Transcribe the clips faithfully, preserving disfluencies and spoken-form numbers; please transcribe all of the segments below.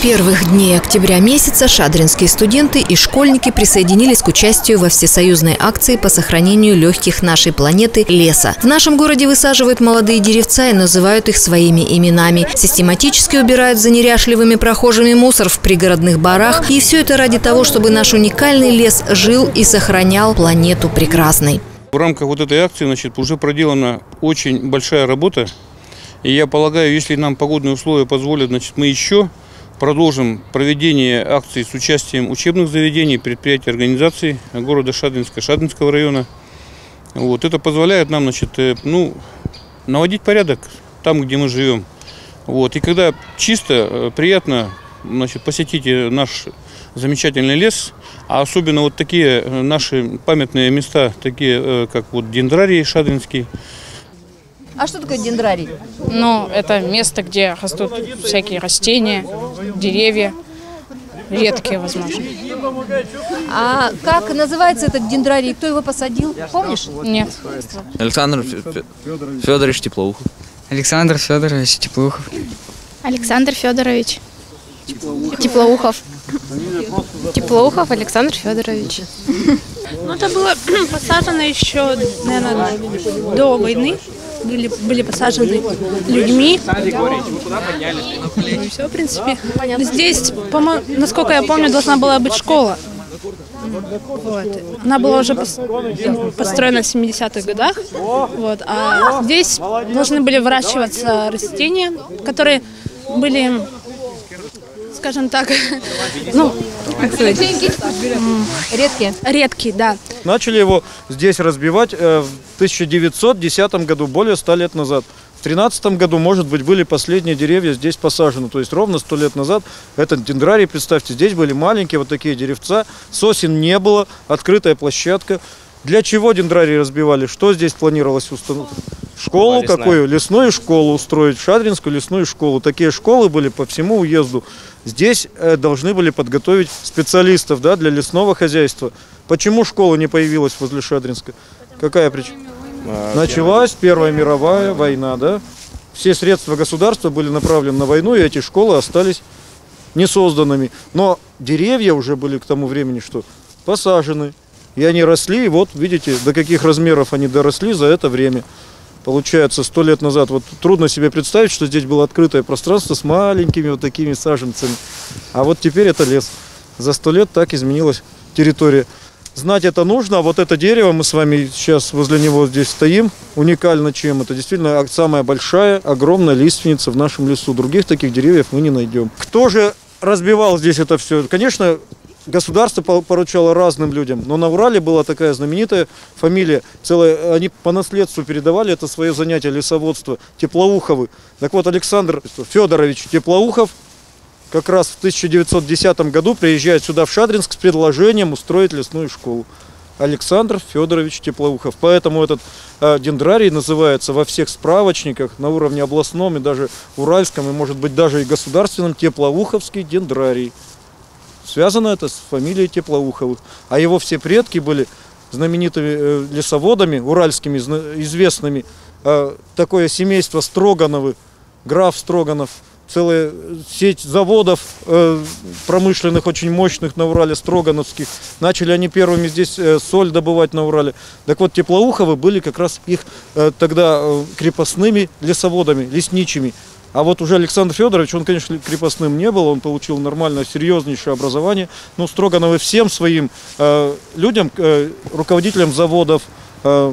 первых дней октября месяца шадринские студенты и школьники присоединились к участию во всесоюзной акции по сохранению легких нашей планеты леса. В нашем городе высаживают молодые деревца и называют их своими именами. Систематически убирают за неряшливыми прохожими мусор в пригородных барах. И все это ради того, чтобы наш уникальный лес жил и сохранял планету прекрасной. В рамках вот этой акции, значит, уже проделана очень большая работа. И я полагаю, если нам погодные условия позволят, значит, мы еще продолжим проведение акций с участием учебных заведений, предприятий, организаций города Шадринска, Шадринского района. Вот. Это позволяет нам, значит, ну, наводить порядок там, где мы живем. Вот. И когда чисто, приятно, значит, посетить наш замечательный лес, а особенно вот такие наши памятные места, такие как вот дендрарий шадринский. А что такое дендрарий? Ну, это место, где растут всякие растения, деревья, редкие, возможно. А как называется этот дендрарий? Кто его посадил? Помнишь? Нет. Александр Федорович Теплоухов. Александр Федорович Теплоухов. Александр Федорович Теплоухов. Теплоухов Александр Федорович. Ну, это было посажено еще, наверное, до войны. Были, были посажены людьми. И все, в принципе. Здесь, насколько я помню, должна была быть школа. Вот. Она была уже построена в семидесятых годах. Вот. А здесь должны были выращиваться растения, которые были, скажем так, ну, как сказать, редкие. Редкие, да. Начали его здесь разбивать в тысяча девятьсот десятом году, более ста лет назад. В тринадцатом году, может быть, были последние деревья здесь посажены. То есть ровно сто лет назад этот дендрарий, представьте, здесь были маленькие вот такие деревца. Сосен не было, открытая площадка. Для чего дендрарий разбивали? Что здесь планировалось установить? Школу Лесная. какую? Лесную школу устроить, Шадринскую лесную школу. Такие школы были по всему уезду. Здесь э, должны были подготовить специалистов, да, для лесного хозяйства. Почему школа не появилась возле Шадринска? Какая причина? Началась Первая мировая война, да? Все средства государства были направлены на войну, и эти школы остались несозданными. Но деревья уже были к тому времени что? Посажены. И они росли, и вот видите, до каких размеров они доросли за это время. Получается, сто лет назад, вот трудно себе представить, что здесь было открытое пространство с маленькими вот такими саженцами. А вот теперь это лес. За сто лет так изменилась территория. Знать это нужно, а вот это дерево, мы с вами сейчас возле него здесь стоим, уникально чем. Это действительно самая большая, огромная лиственница в нашем лесу. Других таких деревьев мы не найдем. Кто же разбивал здесь это все? Конечно, государство поручало разным людям, но на Урале была такая знаменитая фамилия, целая, они по наследству передавали это свое занятие лесоводство, Теплоуховы. Так вот, Александр Федорович Теплоухов как раз в тысяча девятьсот десятом году приезжает сюда в Шадринск с предложением устроить лесную школу. Александр Федорович Теплоухов. Поэтому этот э, дендрарий называется во всех справочниках на уровне областном и даже уральском, и может быть даже и государственном, Теплоуховский дендрарий. Связано это с фамилией Теплоуховых. А его все предки были знаменитыми э, лесоводами, уральскими, известными. Э, такое семейство Строгановы, граф Строганов. Целая сеть заводов э, промышленных, очень мощных на Урале, строгановских. Начали они первыми здесь э, соль добывать на Урале. Так вот, Теплоуховы были как раз их э, тогда э, крепостными лесоводами, лесничими. А вот уже Александр Федорович, он, конечно, крепостным не был, он получил нормальное, серьезнейшее образование. Но Строгановы всем своим э, людям, э, руководителям заводов, э,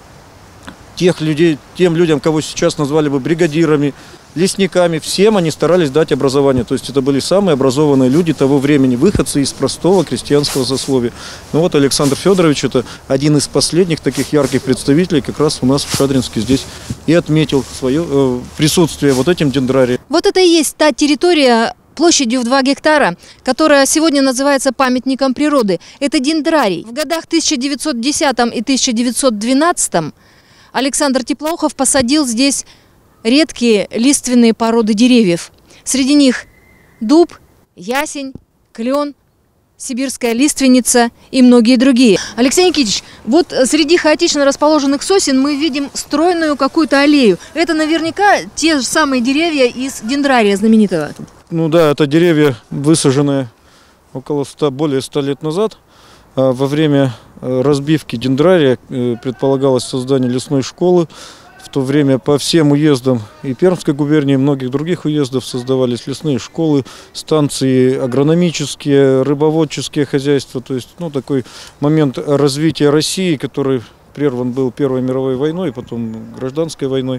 тех людей, тем людям, кого сейчас назвали бы бригадирами, лесниками, всем они старались дать образование. То есть это были самые образованные люди того времени, выходцы из простого крестьянского сословия. Ну вот Александр Федорович, это один из последних таких ярких представителей, как раз у нас в Шадринске здесь и отметил свое э, присутствие вот этим дендрарием. Вот это и есть та территория площадью в два гектара, которая сегодня называется памятником природы. Это дендрарий. В годах тысяча девятьсот десятом и тысяча девятьсот двенадцатом Александр Теплоухов посадил здесь редкие лиственные породы деревьев. Среди них дуб, ясень, клен, сибирская лиственница и многие другие. Алексей Никитич, вот среди хаотично расположенных сосен мы видим стройную какую-то аллею. Это наверняка те же самые деревья из дендрария знаменитого. Ну да, это деревья, высаженные около ста, более ста лет назад. Во время разбивки дендрария предполагалось создание лесной школы. В то время по всем уездам и Пермской губернии, и многих других уездов создавались лесные школы, станции агрономические, рыбоводческие хозяйства. То есть, ну, такой момент развития России, который прерван был Первой мировой войной, потом гражданской войной.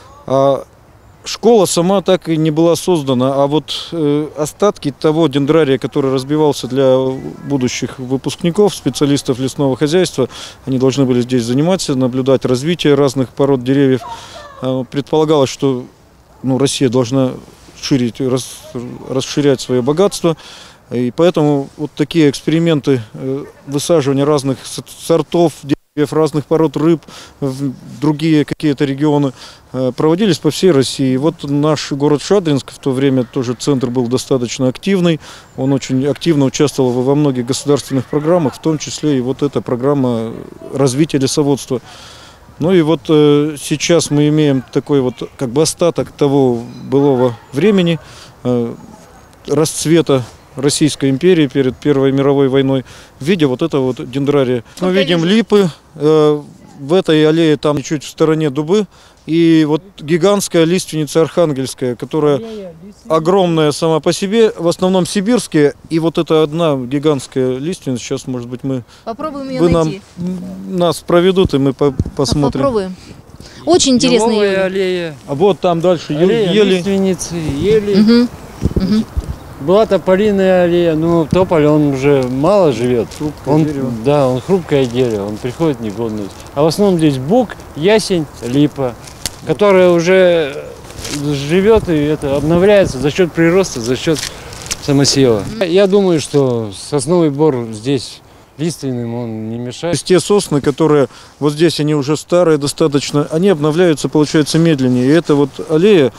А школа сама так и не была создана, а вот э, остатки того дендрария, который разбивался для будущих выпускников, специалистов лесного хозяйства, они должны были здесь заниматься, наблюдать развитие разных пород деревьев. Э, предполагалось, что ну, Россия должна ширить, рас, расширять свое богатство, и поэтому вот такие эксперименты э, высаживания разных сортов деревьев, разных пород рыб в другие какие-то регионы проводились по всей России. Вот наш город Шадринск в то время тоже центр был достаточно активный. Он очень активно участвовал во многих государственных программах, в том числе и вот эта программа развития лесоводства. Ну и вот э, сейчас мы имеем такой вот как бы остаток того былого времени, э, расцвета Российской империи перед Первой мировой войной в виде вот этого вот дендрария. Мы видим липы, э, в этой аллее там чуть в стороне дубы и вот гигантская лиственница архангельская, которая огромная сама по себе, в основном сибирские, и вот эта одна гигантская лиственница, сейчас, может быть, мы... Попробуем ее вы найти. Нам, нас проведут, и мы по посмотрим. Попробуем. Очень интересно. Еловая аллея. А вот там дальше аллея, ели. лиственницы, ели. Угу. Угу. Была тополиная аллея, но тополь, он уже мало живет. Хрупкое он, дерево. Да, он хрупкое дерево, он приходит в негодность. А в основном здесь бук, ясень, липа, которая уже живет и это обновляется за счет прироста, за счет самосева. Я думаю, что сосновый бор здесь лиственным он не мешает. То есть те сосны, которые вот здесь, они уже старые достаточно, они обновляются, получается, медленнее. И это вот аллея,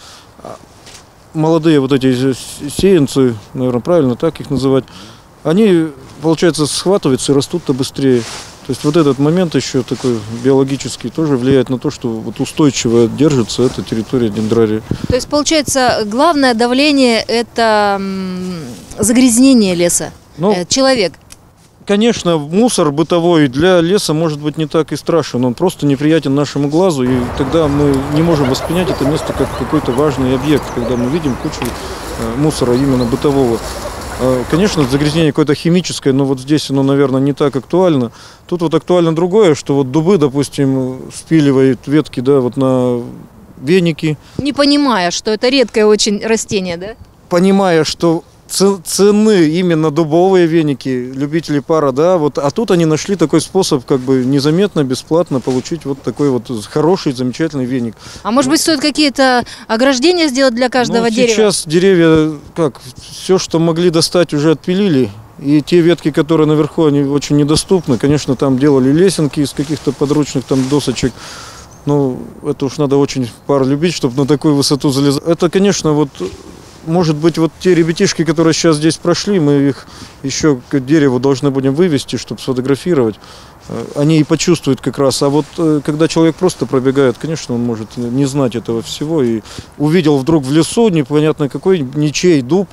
молодые вот эти сеянцы, наверное, правильно так их называть, они, получается, схватываются и растут-то быстрее. То есть вот этот момент еще такой биологический тоже влияет на то, что вот устойчиво держится эта территория дендрария. То есть, получается, главное давление – это загрязнение леса, ну, э, человек. Конечно, мусор бытовой для леса может быть не так и страшен, он просто неприятен нашему глазу, и тогда мы не можем воспринять это место как какой-то важный объект, когда мы видим кучу мусора именно бытового. Конечно, загрязнение какое-то химическое, но вот здесь оно, наверное, не так актуально. Тут вот актуально другое, что вот дубы, допустим, спиливают ветки, да, вот на веники. Не понимая, что это редкое очень растение, да? Понимая, что цены именно дубовые веники, любители пара, да, вот, а тут они нашли такой способ, как бы незаметно, бесплатно получить вот такой вот хороший, замечательный веник. А может быть, стоит какие-то ограждения сделать для каждого ну, дерева? Сейчас деревья, как, все, что могли достать, уже отпилили, и те ветки, которые наверху, они очень недоступны, конечно, там делали лесенки из каких-то подручных там досочек. Ну, это уж надо очень пар любить, чтобы на такую высоту залезать. Это, конечно, вот... Может быть, вот те ребятишки, которые сейчас здесь прошли, мы их еще к дереву должны будем вывести, чтобы сфотографировать. Они и почувствуют как раз. А вот когда человек просто пробегает, конечно, он может не знать этого всего. И увидел вдруг в лесу непонятно какой, ничей дуб.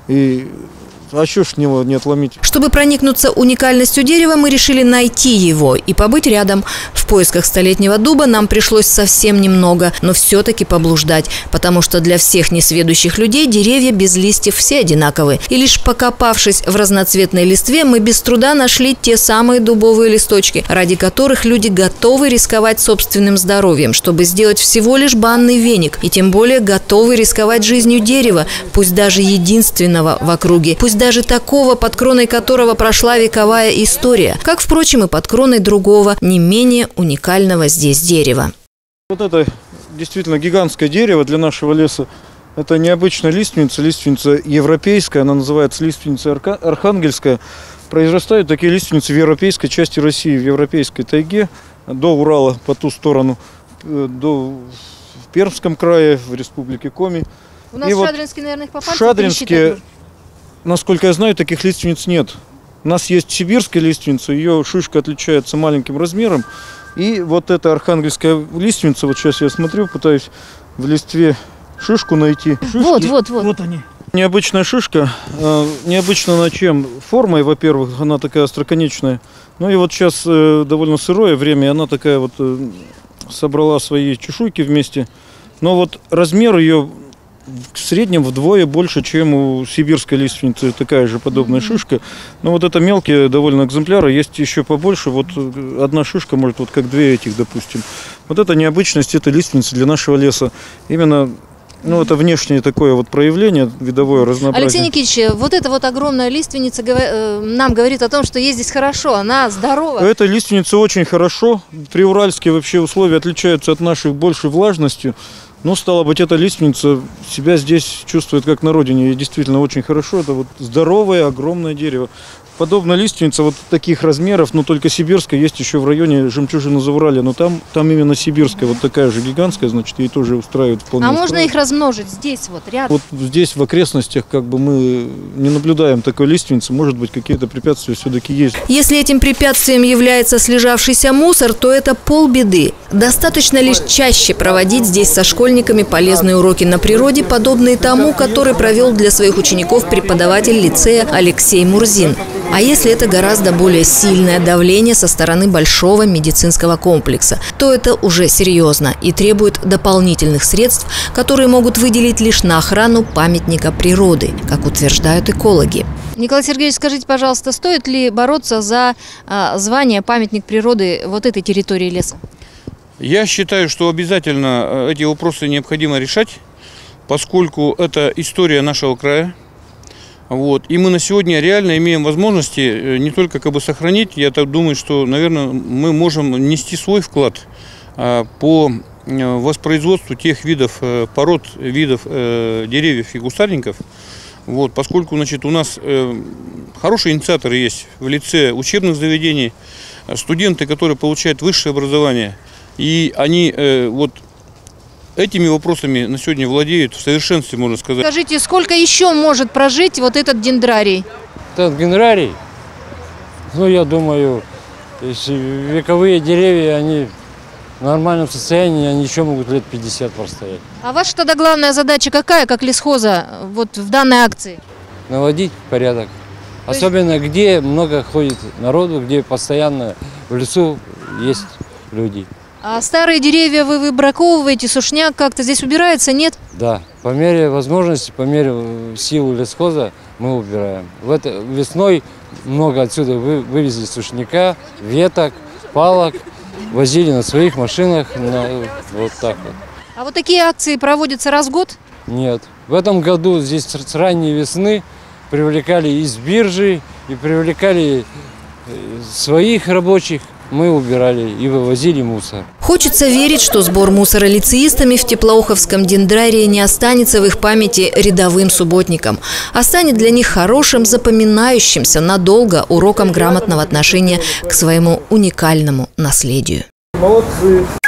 И а что ж с него не отломить? Чтобы проникнуться уникальностью дерева, мы решили найти его и побыть рядом. В поисках столетнего дуба нам пришлось совсем немного, но все-таки поблуждать, потому что для всех несведущих людей деревья без листьев все одинаковы. И лишь покопавшись в разноцветной листве, мы без труда нашли те самые дубовые листочки, ради которых люди готовы рисковать собственным здоровьем, чтобы сделать всего лишь банный веник, и тем более готовы рисковать жизнью дерева, пусть даже единственного в округе, пусть даже такого, под кроной которого прошла вековая история, как, впрочем, и под кроной другого, не менее уникального здесь дерева. Вот это действительно гигантское дерево для нашего леса. Это необычная лиственница, лиственница европейская, она называется лиственница архангельская. Произрастают такие лиственницы в европейской части России, в европейской тайге, до Урала, по ту сторону, до, в Пермском крае, в республике Коми. У нас и в вот Шадринске, наверное, их по пальцам в Шадринске, насколько я знаю, таких лиственниц нет. У нас есть сибирская лиственница, ее шишка отличается маленьким размером. И вот эта архангельская лиственница, вот сейчас я смотрю, пытаюсь в листве шишку найти. Шишки, вот, вот, вот. Вот они. Необычная шишка. Необычно на чем? Формой, во-первых, она такая остроконечная. Ну и вот сейчас довольно сырое время, и она такая вот собрала свои чешуйки вместе. Но вот размер ее в среднем вдвое больше, чем у сибирской лиственницы, такая же подобная mm-hmm. шишка. Но вот это мелкие довольно экземпляры, есть еще побольше. Вот одна шишка может вот как две этих, допустим. Вот это необычность этой лиственницы для нашего леса. Именно, ну, это внешнее такое вот проявление, видовое разнообразие. Алексей Никитич, вот эта вот огромная лиственница нам говорит о том, что ей здесь хорошо, она здорова. Эта лиственница очень хорошо. Приуральские вообще условия отличаются от наших больше влажностью. Ну, стало быть, эта лиственница себя здесь чувствует как на родине. И действительно очень хорошо. Это вот здоровое, огромное дерево. Подобная лиственница вот таких размеров, но только сибирская, есть еще в районе Жемчужины Зауралья. Но там, там именно сибирская, вот такая же гигантская, значит, ей тоже устраивает вполне. А устраивает. Можно их размножить здесь, вот рядом? Вот здесь, в окрестностях, как бы мы не наблюдаем такой лиственницы. Может быть, какие-то препятствия все-таки есть. Если этим препятствием является слежавшийся мусор, то это полбеды. Достаточно лишь чаще проводить здесь со школьниками полезные уроки на природе, подобные тому, который провел для своих учеников преподаватель лицея Алексей Мурзин. А если это гораздо более сильное давление со стороны большого медицинского комплекса, то это уже серьезно и требует дополнительных средств, которые могут выделить лишь на охрану памятника природы, как утверждают экологи. Николай Сергеевич, скажите, пожалуйста, стоит ли бороться за а, звание памятник природы вот этой территории леса? Я считаю, что обязательно эти вопросы необходимо решать, поскольку это история нашего края. Вот. И мы на сегодня реально имеем возможности не только как бы сохранить, я так думаю, что, наверное, мы можем нести свой вклад а, по воспроизводству тех видов пород, видов э, деревьев и кустарников. Вот, поскольку, значит, у нас э, хорошие инициаторы есть в лице учебных заведений, студенты, которые получают высшее образование, и они э, вот этими вопросами на сегодня владеют в совершенстве, можно сказать. Скажите, сколько еще может прожить вот этот дендрарий? Этот дендрарий, ну, я думаю, если вековые деревья, они в нормальном состоянии, они еще могут лет пятьдесят простоять. А ваша тогда главная задача какая, как лесхоза, вот в данной акции? Наводить порядок. Особенно, где много ходит народу, где постоянно в лесу есть люди. А старые деревья вы выбраковываете, сушняк как-то здесь убирается, нет? Да, по мере возможности, по мере силы лесхоза мы убираем. В это, весной много отсюда вы, вывезли сушняка, веток, палок, возили на своих машинах, на, вот так вот. А вот такие акции проводятся раз в год? Нет. В этом году здесь с ранней весны привлекали из биржи и привлекали своих рабочих. Мы убирали и вывозили мусор. Хочется верить, что сбор мусора лицеистами в Теплоуховском дендрарии не останется в их памяти рядовым субботником, а станет для них хорошим, запоминающимся надолго уроком грамотного отношения к своему уникальному наследию. Молодцы!